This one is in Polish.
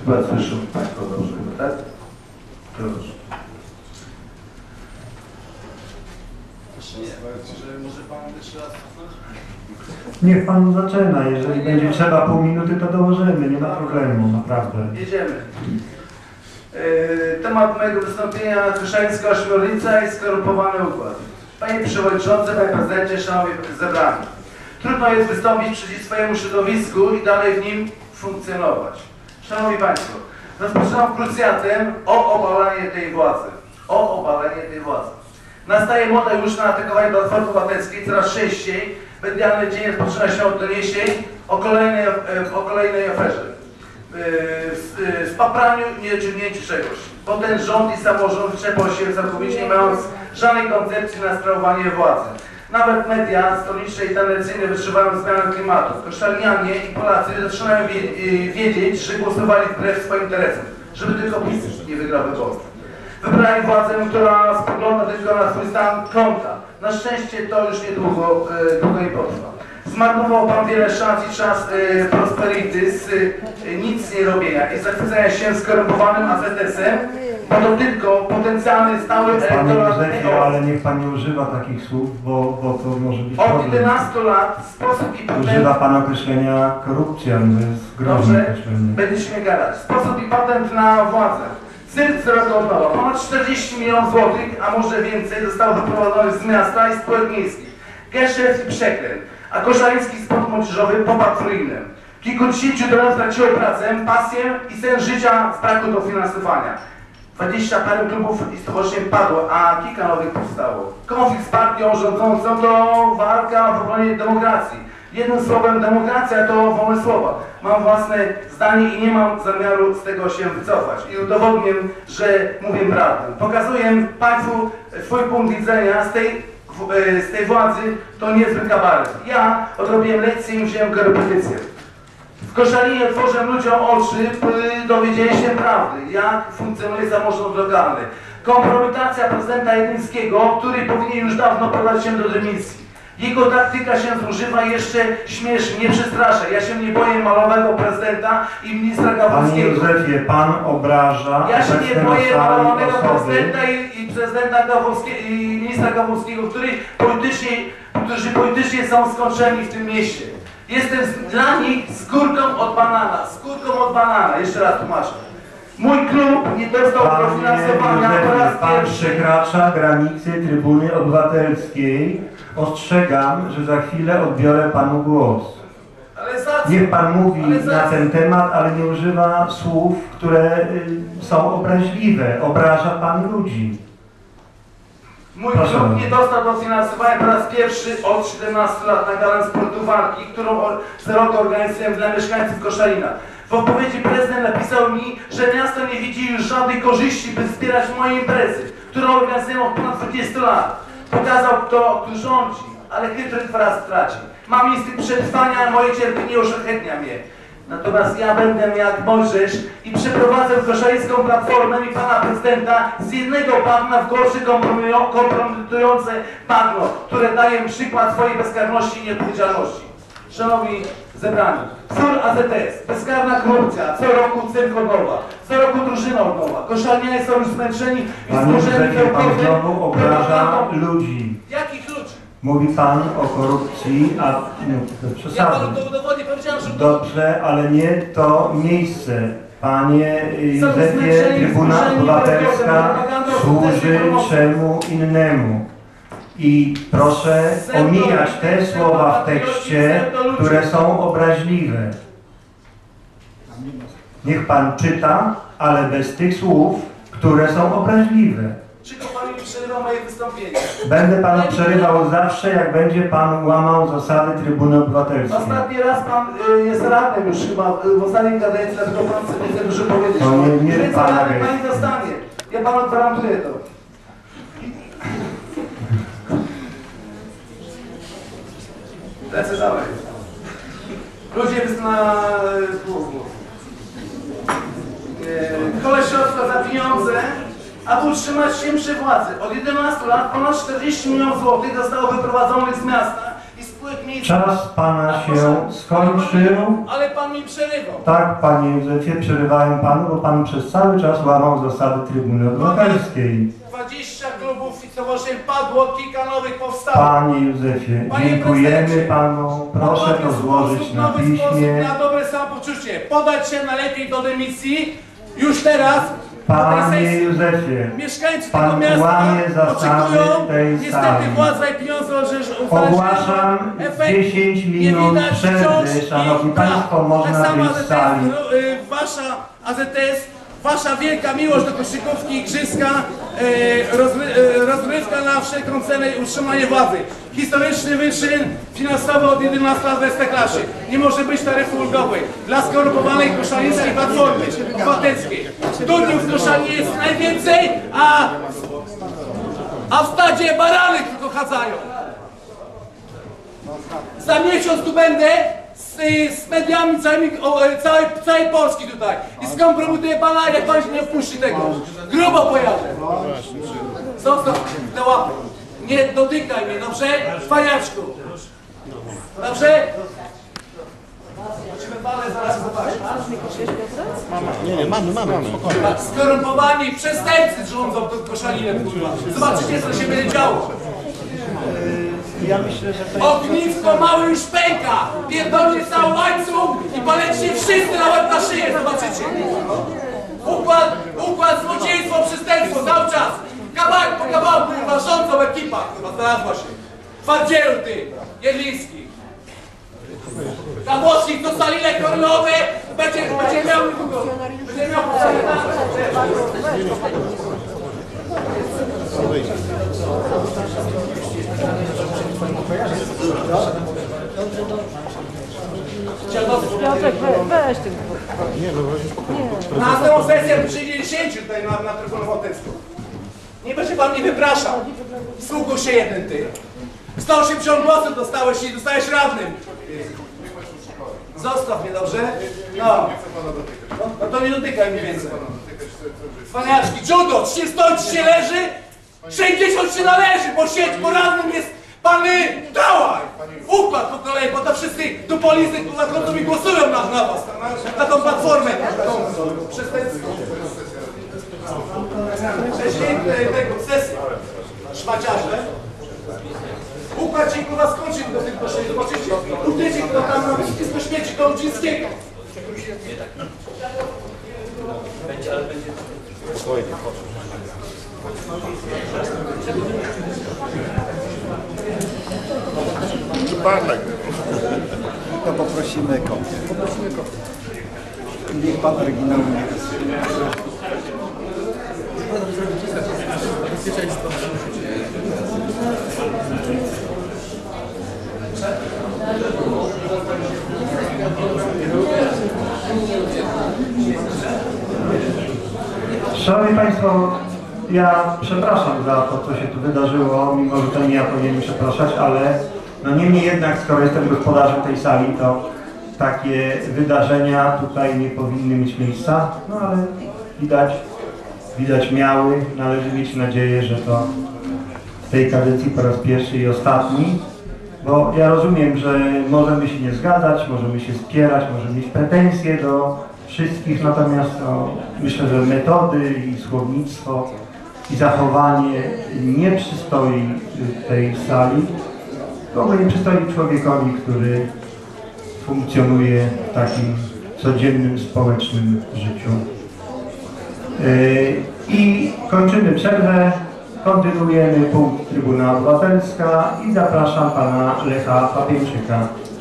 Chyba słyszą Państwo dobrze, tak? Proszę. Może Pan jeszcze raz cofnąć? Niech Pan zaczyna, jeżeli będzie trzeba pół minuty, to dołożymy, nie ma problemu, naprawdę. Jedziemy. Temat mojego wystąpienia: Koszalińska ośmiornica i skorumpowany układ. Panie Przewodniczący, Panie Prezydencie, Szanowni Zebrani. Trudno jest wystąpić przeciw swojemu środowisku i dalej w nim funkcjonować. Szanowni Państwo, rozpoczynam krucjatem o obalenie tej władzy. O obalenie tej władzy. Nastaje moda już na atakowanie Platformy Obywatelskiej, coraz częściej medialny dzień rozpoczyna się od doniesień o kolejnej aferze. Spapraniu i niedociągnięciu czegoś. Potem rząd i samorząd wyczerpał się całkowicie, nie mając żadnej koncepcji na sprawowanie władzy. Nawet media stoliczne i tendencyjne wytrzymają zmianę klimatu. Koszalnianie i Polacy zaczynają wiedzieć, że głosowali wbrew swoim interesom, żeby tylko PiS nie wygrał wyborów. Wybrali władzę, która spogląda tylko na swój stan konta. Na szczęście to już niedługo nie potrwa. Zmarnował Pan wiele szans i czas prosperity z nic nie robienia i zachwycenia się skorumpowanym AZS-em, bo to tylko potencjalny stały Panie elektorat. Józefie, ale niech Pan nie używa takich słów, bo to może być Od problem. 11 lat sposób i patent... Używa Pan określenia korupcja, to jest groźne określenie. Będziesz mnie gadać. Sposób i patent na władzę. Cyrk wzrostu od nowa. Ponad 40 milionów złotych, a może więcej, zostało wyprowadzonych z miasta i spółek miejskich. Geszef i przekręt. A Koszaliński sport młodzieżowy popadł ruinem. Kilkudziesięciu dolarów straciło pracę, pasję i sen życia z braku dofinansowania. 20 parę klubów i stowarzyszeń padło, a kilka nowych powstało. Konflikt z partią rządzącą to walka w obronie demokracji. Jednym słowem, demokracja to wolne słowa. Mam własne zdanie i nie mam zamiaru z tego się wycofać. I udowodnię, że mówię prawdę. Pokazuję Państwu swój punkt widzenia z tej władzy, to niezły kabaret. Ja odrobiłem lekcję i wziąłem korepetycję. W Koszalinie otworzę ludziom oczy, dowiedzieli się prawdy, jak funkcjonuje samorząd lokalny. Kompromitacja prezydenta Jedlińskiego, który powinien już dawno podać się do dymisji. Jego taktyka się zużywa i jeszcze śmiesznie, nie przestraszę. Ja się nie boję malowego prezydenta i ministra Gawłowskiego. Panie Józefie, Pan obraża Ja się nie boję malowanego osoby. prezydenta i prezydenta Gawłowskiego i ministra Gawłowskiego, którzy politycznie są skończeni w tym mieście. Jestem dla nich skórką od banana. Skórką od banana. Jeszcze raz tłumaczę. Mój klub nie dostał dofinansowania po raz Pan pierwszy. przekracza granice Trybuny Obywatelskiej. Ostrzegam, że za chwilę odbiorę Panu głos. Ale za co? Niech Pan mówi Ale za na co? ten temat, ale nie używa słów, które są obraźliwe. Obraża Pan ludzi. Mój Proszę. klub nie dostał dofinansowania po raz pierwszy od 17 lat na galę sportu walki, którą co roku organizuję dla mieszkańców Koszalina. W odpowiedzi prezydent napisał mi, że miasto nie widzi już żadnej korzyści, by wspierać moje imprezy, którą organizuję od ponad 20 lat. Pokazał kto tu rządzi, ale chytry dwa razy traci. Mam instynkt przetrwania, a moje cierpienie uszlachetnia mnie. Natomiast ja będę jak Mojżesz i przeprowadzę koszalińską platformę i pana prezydenta z jednego bagna w gorsze kompromitujące bagno, które daje przykład swojej bezkarności i nieodpowiedzialności. Szanowni zebrani, wzór AZS, bezkarna korupcja, co roku cyrk od nowa, co roku drużyna od nowa. Koszalnianie są już zmęczeni i Panie wzmożeni Józefie, Pan znowu obraża ludzi. Jakich ludzi? Mówi Pan o korupcji, a Ja przesady. panu to udowodnię, powiedziałem, że Dobrze, ale nie to miejsce. Panie Józefie, zmęczeni, Trybuna wkurzeni Obywatelska propagandą, służy promocji. czemu innemu. I proszę omijać te słowa w tekście, które są obraźliwe. Niech Pan czyta, ale bez tych słów, które są obraźliwe. Czy to Pan mi przerywał moje wystąpienie? Będę Panu przerywał zawsze, jak będzie Pan łamał zasady Trybuny Obywatelskiej. Ostatni raz Pan jest radnym już chyba w ostatniej kadencji, dlatego Pan sobie chce dużo powiedzieć. To nie Więcej Pana radnym gestii. Pani dostanie. Ja Panu gwarantuję to. Lecę dalej. Ludzie na kolesiostwa za pieniądze, aby utrzymać się przy władzy. Od 11 lat ponad 40 milionów złotych zostało wyprowadzonych z miasta i spółek miejskich. Czas pana się skończył. Ale pan mi przerywał. Tak, panie Józefie, przerywałem panu, bo pan przez cały czas łamał zasady Trybuny Obywatelskiej. 20 klubów i stowarzyszeń padło, kilka nowych powstało. Panie Józefie, Panie dziękujemy prezydencie, panu. Proszę to złożyć na piśmie. na dobre samopoczucie. Podać się najlepiej do dymisji. Już teraz. Panie Józefie, Mieszkańcy pan tego miasta łamie zasady oczekują, tej niestety sali. władza i pieniądze, że Ogłaszam 10 minut przerwy. Szanowni Państwo, można wyjść z sali. Wasza AZS, wasza wielka miłość do koszykówki, igrzyska, rozrywka na wszelką cenę i utrzymanie władzy. Historyczny wyczyn finansowy od 11 lat w Ekstraklasie. Nie może być taryfy ulgowej dla skorumpowanej koszalińskiej Platformy Obywatelskiej. Studniów w Koszalinie jest najwięcej, a w stadzie barany tylko chadzają. Za miesiąc tu będę z mediami całej Polski tutaj i skompromituję pana, jak pan się nie wpuści tego. Grubo pojadę. Zostaw te łapy. Nie dotykaj mnie, dobrze? Cwaniaczku. Dobrze? Zaraz zobaczysz. Nie, mamy. Skorumpowani przestępcy rządzą tą Koszalinem, kurwa. Zobaczycie, co się będzie działo. Ja myślę, że to Ognisko małe już pęka! Pierdolnie cały łańcuch i palecie wszyscy na łeb na szyję, zobaczycie! Układ, złodziejstwo, przestępstwo, cały czas! Kawałek po kawałku, kurwa, rządzą ekipa, kurwa, znalazła się! Twardzielu ty, Jedliński! Kabłowskich dostali lekkorynowe, będzie miał niedługo, będzie miał Piotrek, weź ten. Na następną sesję przyjdzie 10 tutaj na Trybunę Obywatelską. Nie będzie pan mnie wypraszał. Słuchał się jeden ty. 180 głosów dostałeś i dostałeś radnym. Zostaw mnie, dobrze? No. No to nie dotykaj mnie więcej. Cwaniaczki, judo, ci się stoi, ci się leży, 60 się należy, bo siedź, bo radnym jest pany, dawaj! Układ po kolei, bo to wszyscy tu policy mi głosują na was, na tą platformę. Przestępstwo. Przeświętne tego, sesję. Szmaciarze. Układ się kurwa skończy do tych koszeli, zobaczycie. Tu wiecie, kto tam ma wszystko śmieci do Ludzińskiego. To poprosimy kopię. Niech pan oryginał nie rysuje. Szanowni Państwo, ja przepraszam za to, co się tu wydarzyło, mimo że to nie ja powinienem przepraszać, ale no niemniej jednak, skoro jestem gospodarzem tej sali, to takie wydarzenia tutaj nie powinny mieć miejsca, no ale widać miały, należy mieć nadzieję, że to w tej kadencji po raz pierwszy i ostatni, bo ja rozumiem, że możemy się nie zgadzać, możemy się spierać, możemy mieć pretensje do wszystkich, natomiast no, myślę, że metody i słownictwo i zachowanie nie przystoi tej sali, bo nie przystoi człowiekowi, który funkcjonuje w takim codziennym, społecznym życiu. I kończymy przerwę, kontynuujemy punkt Trybuna Obywatelska i zapraszam pana Lecha Papieńczyka.